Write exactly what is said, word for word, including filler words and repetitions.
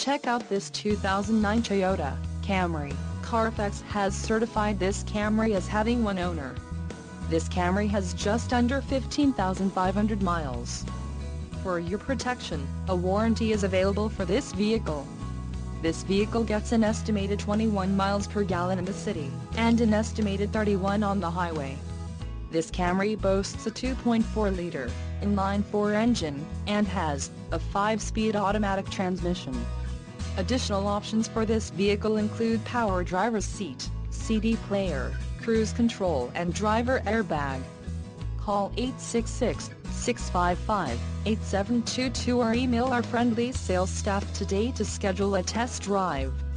Check out this two thousand nine Toyota Camry. Carfax has certified this Camry as having one owner. This Camry has just under fifteen thousand five hundred miles. For your protection, a warranty is available for this vehicle. This vehicle gets an estimated twenty-one miles per gallon in the city, and an estimated thirty-one on the highway. This Camry boasts a two point four liter inline-four engine, and has a five-speed automatic transmission. Additional options for this vehicle include power driver's seat, C D player, cruise control and driver airbag. Call eight six six, six five five, eight seven two two or email our friendly sales staff today to schedule a test drive.